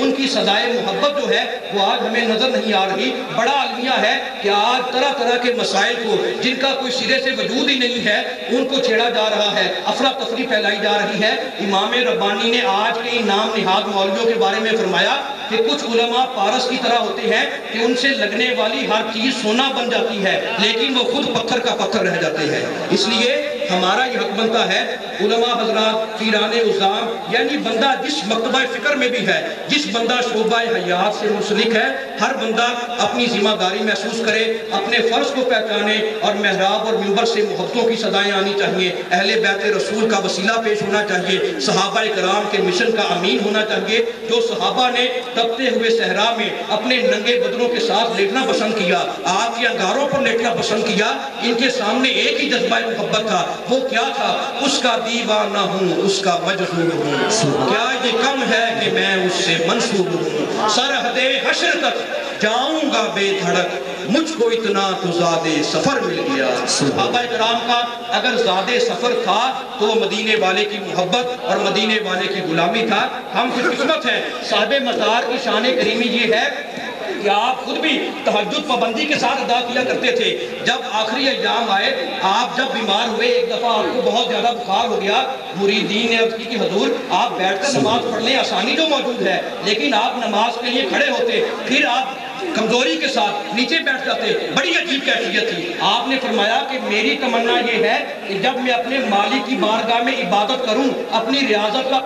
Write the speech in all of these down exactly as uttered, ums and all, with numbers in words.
ان کی سزائے محبت جو ہے وہ آج ہمیں نظر نہیں آ رہی۔ بڑا المیہ ہے کہ آج طرح طرح کے مسائل کو جن کا کوئی سرے سے وجود ہی نہیں ہے ان کو چھیڑا جا رہا ہے، افراتفری پھیلائی جا رہی ہے۔ امام ربانی نے آج کے نام نہاد مولویوں کے بارے میں فرمایا کہ کچھ علماء پارس کی طرح ہوتے ہیں کہ ان سے لگنے والی ہر چیز سونا بن جاتی ہے لیکن وہ خود پتھر کا پتھر رہ جاتے ہیں۔ اس لیے ہمارا یہ حق بنتا ہے علماء حضرات، پیران عظام، یعنی بندہ جس مکتبہ فکر میں بھی ہے، جس بندہ شعبہ حیات سے منسلک ہے، ہر بندہ اپنی ذمہ داری محسوس کرے، اپنے فرض کو پہچانے اور محراب اور منبر سے محبتوں کی صدائیں آنی چاہیے، اہل بیت رسول کا وسیلہ پیش ہونا چاہیے، صحابہ کرام کے مشن کا امین ہونا چاہیے۔ جو صحابہ نے تپتے ہوئے صحرا میں اپنے ننگے بدنوں کے ساتھ لیٹنا پسند کیا، آگ کے انگاروں پر لیٹنا پسند کیا، ان کے سامنے ایک ہی جذبہ محبت تھا۔ وہ کیا تھا؟ اس کا دیوانہ ہوں، اس کا مجذوب ہوں، کیا یہ کم ہے کہ میں اس سے منسوب ہوں، سرحد حشر تک جاؤں گا بے دھڑک، مجھ کو اتنا تو زیادہ سفر مل گیا۔ صحابہ کرام کا اگر زیادہ سفر تھا تو وہ مدینے والے کی محبت اور مدینے والے کی غلامی تھا۔ ہم خوش قسمت ہیں، صاحب مزار کی شان کریمی یہ ہے کہ آپ خود بھی تہجد پابندی کے ساتھ ادا کیا کرتے تھے۔ جب آخری ایام آئے، آپ جب بیمار ہوئے، ایک دفعہ آپ کو بہت زیادہ بخار ہو گیا، مریدین نے عرض کی کہ حضور آپ بیٹھ کر نماز پڑھ لیں، آسانی جو موجود ہے، لیکن آپ نماز کے لیے کھڑے ہوتے، پھر آپ کمزوری کے ساتھ نیچے بیٹھ جاتے۔ بڑی عجیب کیفیت تھی۔ آپ نے فرمایا کہ میری تمنا یہ ہے کہ جب میں اپنے مالک کی بارگاہ میں عبادت کروں، اپنی ریاضت کا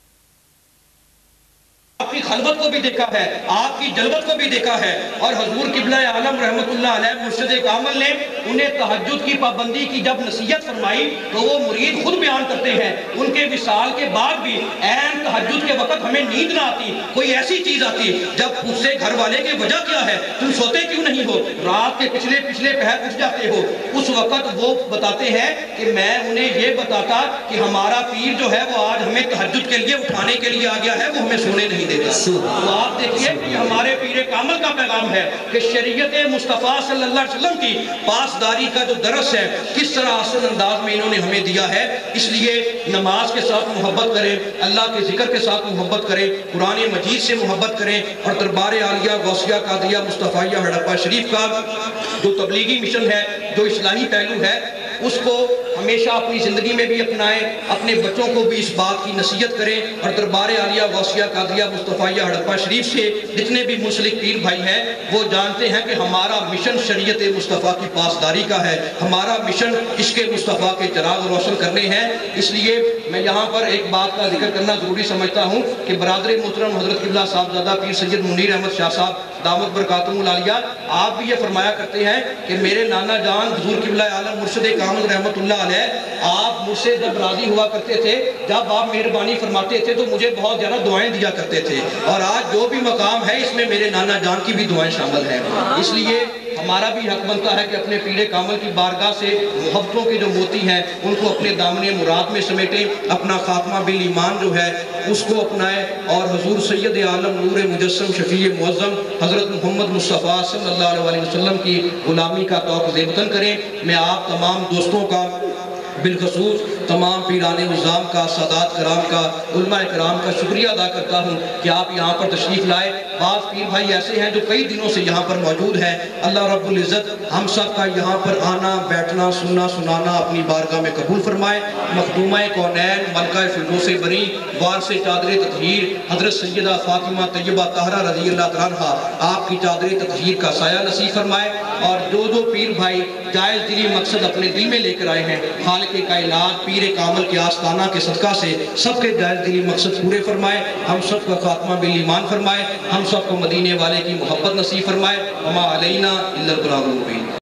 آپ کی خلوت کو بھی دیکھا ہے، آپ کی جلوت کو بھی دیکھا ہے، اور حضور قبلہ عالم رحمت اللہ علیہ مرشد کامل نے انہیں تہجد کی پابندی کی جب نصیحت فرمائی تو وہ مرید خود بیان کرتے ہیں ان کے وصال کے بعد بھی عین تہجد کے وقت ہمیں نیند نہ آتی، کوئی ایسی چیز آتی جب پوچھتے گھر والے کی وجہ کیا ہے، تم سوتے کیوں نہیں ہو، رات کے پچھلے پچھلے پہر اٹھ جاتے ہو، اس وقت وہ بتاتے ہیں کہ میں انہیں یہ بتاتا کہ ہمارا پیر جو ہے وہ آج ہمیں تہجد کے لیے اٹھانے کے لیے آ گیا ہے، وہ ہمیں سونے نہیں دیتا۔ تو آپ دیکھئے کہ ہمارے پیر کامل کا پیغام ہے کہ شریعت مصطفیٰ صلی اللہ علیہ وسلم کی پاسداری کا جو درس ہے کس طرح آسان انداز میں انہوں نے ہمیں دیا ہے۔ اس لیے نماز کے ساتھ محبت کریں، اللہ کے ذکر کے ساتھ محبت کریں، قرآن مجید سے محبت کریں، اور دربار عالیہ غوثیہ قادریہ مصطفیہ ہڑپہ شریف کا جو تبلیغی مشن ہے، جو اصلاحی پہلو ہے، اس کو ہمیشہ اپنی زندگی میں بھی اپنائیں، اپنے بچوں کو بھی اس بات کی نصیحت کریں، اور دربار عالیہ غوثیہ قادریہ مصطفیہ ہڑپہ شریف سے جتنے بھی منسلک پیر بھائی ہیں وہ جانتے ہیں کہ ہمارا مشن شریعت مصطفیٰ کی پاسداری کا ہے، ہمارا مشن عشق مصطفیٰ کے چراغ روشن کرنے ہیں۔ اس لیے میں یہاں پر ایک بات کا ذکر کرنا ضروری سمجھتا ہوں کہ برادر محترم حضرت قبلہ صاحبزادہ پیر سید منیر احمد شاہ صاحب دامت برکاتہم العالیہ آپ بھی یہ فرمایا کرتے ہیں کہ میرے نانا جان حضور قبلہ عالم مرشد کامل رحمت اللہ علیہ، آپ مجھ سے جب راضی ہوا کرتے تھے، جب آپ مہربانی فرماتے تھے تو مجھے بہت زیادہ دعائیں دیا کرتے تھے، اور آج جو بھی مقام ہے اس میں میرے نانا جان کی بھی دعائیں شامل ہیں۔ اس لیے ہمارا بھی حق بنتا ہے کہ اپنے پیر کامل کی بارگاہ سے محبتوں کے جو موتی ہیں ان کو اپنے دامن مراد میں سمیٹیں، اپنا خاتمہ بالایمان جو ہے اس کو اپنائیں، اور حضور سید عالم نور مجسم شفیع معظم حضرت محمد مصطفیٰ صلی اللہ علیہ وسلم کی غلامی کا توق زیبتن کریں۔ میں آپ تمام دوستوں کا، بالخصوص تمام پیران نظام کا، سادات کرام کا، علماء کرام کا شکریہ ادا کرتا ہوں کہ آپ یہاں پر تشریف لائے۔ بعض پیر بھائی ایسے ہیں جو کئی دنوں سے یہاں پر موجود ہیں۔ اللہ رب العزت ہم سب کا یہاں پر آنا، بیٹھنا، سننا، سنانا اپنی بارگاہ میں قبول فرمائے۔ مخدومہ کونین ملکہ فردوس بری وارث چادر تطہیر حضرت سیدہ فاطمہ طیبہ طاہرہ رضی اللہ عنہا آپ کی چادر تطہیر کا سایہ نصیب فرمائے، اور جو جو پیر بھائی جائز دلی مقصد اپنے دل میں لے کر آئے ہیں خالق کائنات پیر کامل کے آستانہ کے صدقہ سے سب کے جائز دلی مقصد پورے فرمائے، ہم سب کا خاتمہ بالایمان فرمائے، ہم سب کو مدینے والے کی محبت نصیب فرمائے۔ وما علینا الا البلاغ المبین۔